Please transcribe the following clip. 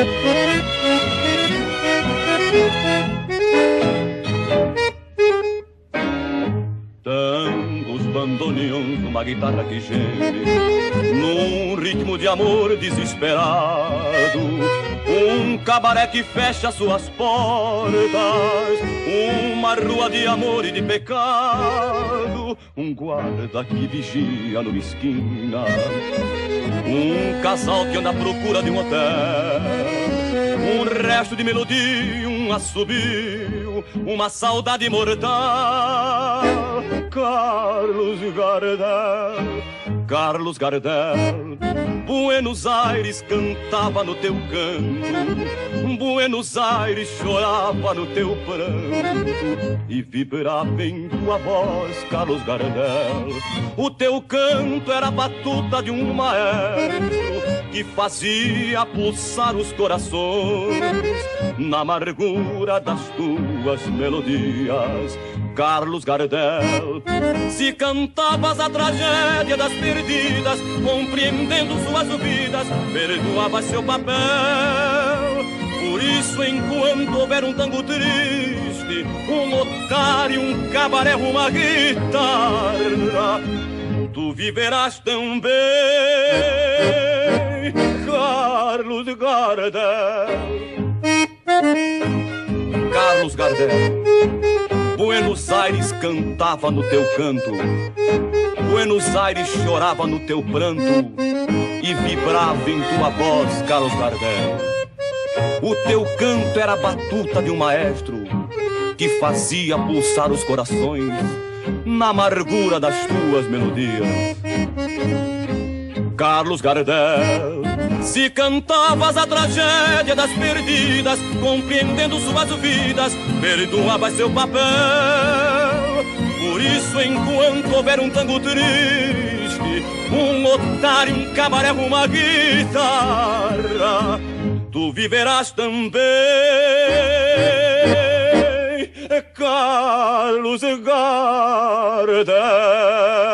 Tangos, bandoneons, uma guitarra que geme num ritmo de amor desesperado. Um cabaré que fecha suas portas, uma rua de amor e de pecado. Um guarda que vigia numa esquina, um casal que anda à procura de um hotel. Um resto de melodia, um assobio, uma saudade mortal. Carlos Gardel, Carlos Gardel, Buenos Aires cantava no teu canto, Buenos Aires chorava no teu pranto e vibrava em tua voz, Carlos Gardel. O teu canto era a batuta de um maestro que fazia pulsar os corações na amargura das tuas melodias, Carlos Gardel. Se cantavas a tragédia das perdidas, compreendendo suas vidas, perdoavas seu papel. Por isso, enquanto houver um tango triste, um otário, um cabaré, uma guitarra, tu viverás também, Carlos Gardel. Carlos Gardel. Buenos Aires cantava no teu canto, Buenos Aires chorava no teu pranto e vibrava em tua voz, Carlos Gardel. O teu canto era a batuta de um maestro que fazia pulsar os corações na amargura das tuas melodias, Carlos Gardel. Se cantavas a tragédia das perdidas, compreendendo suas vidas, perdoavas seu papel. Por isso, enquanto houver um tango triste, um otário, um cabaré, uma guitarra, tu viverás também, Carlos Gardel.